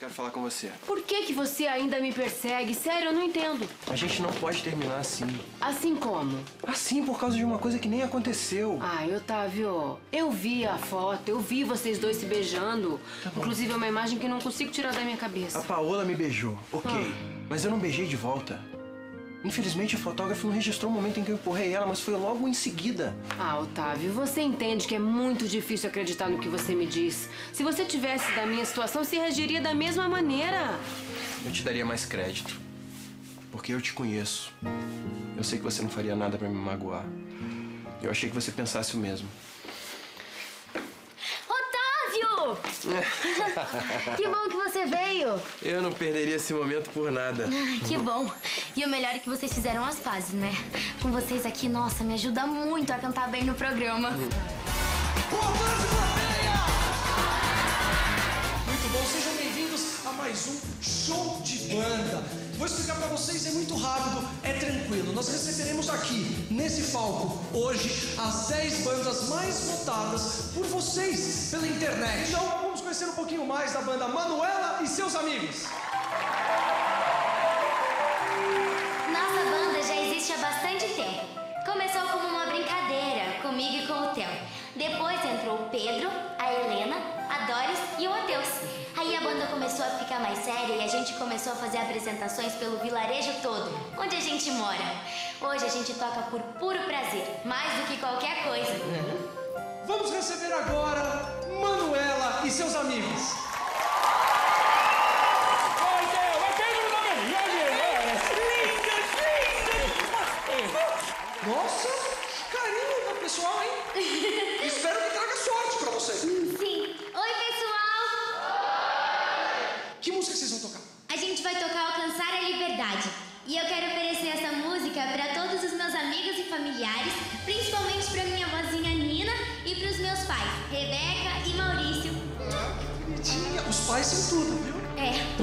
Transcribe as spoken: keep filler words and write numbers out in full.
quero falar com você. Por que que você ainda me persegue? Sério, eu não entendo. A gente não pode terminar assim. Assim como? Assim por causa de uma coisa que nem aconteceu. Ai, Otávio, eu vi a foto, eu vi vocês dois se beijando. Tá bom. Inclusive, é uma imagem que não consigo tirar da minha cabeça. A Paola me beijou, ok. Ah. Mas eu não beijei de volta. Infelizmente, o fotógrafo não registrou o momento em que eu empurrei ela, mas foi logo em seguida. Ah, Otávio, você entende que é muito difícil acreditar no que você me diz. Se você tivesse da minha situação, você reagiria da mesma maneira. Eu te daria mais crédito. Porque eu te conheço. Eu sei que você não faria nada pra me magoar. Eu achei que você pensasse o mesmo. Otávio! Que bom que você veio. Eu não perderia esse momento por nada. Que bom. E o melhor é que vocês fizeram as pazes, né? Com vocês aqui, nossa, me ajuda muito a cantar bem no programa. Muito bom, sejam bem-vindos a mais um show de banda. Vou explicar pra vocês, é muito rápido, é tranquilo. Nós receberemos aqui, nesse palco, hoje, as dez bandas mais votadas por vocês pela internet. Então, vamos conhecer um pouquinho mais da banda Manuela e seus amigos. Nossa banda já existe há bastante tempo. Começou como uma brincadeira, comigo e com o Theo. Depois entrou o Pedro, a Helena, a Doris e o Matheus. Aí a banda começou a ficar mais séria e a gente começou a fazer apresentações pelo vilarejo todo, onde a gente mora. Hoje a gente toca por puro prazer, mais do que qualquer coisa. Vamos receber agora Manuela e seus amigos. Nossa, carinho do pessoal, hein? Espero que traga sorte pra vocês. Sim. Oi, pessoal! Que música vocês vão tocar? A gente vai tocar Alcançar a Liberdade. E eu quero oferecer essa música para todos os meus amigos e familiares, principalmente para minha vozinha Nina e para os meus pais, Rebeca e Maurício. Ah, que bonitinha. Os pais são tudo, viu? É.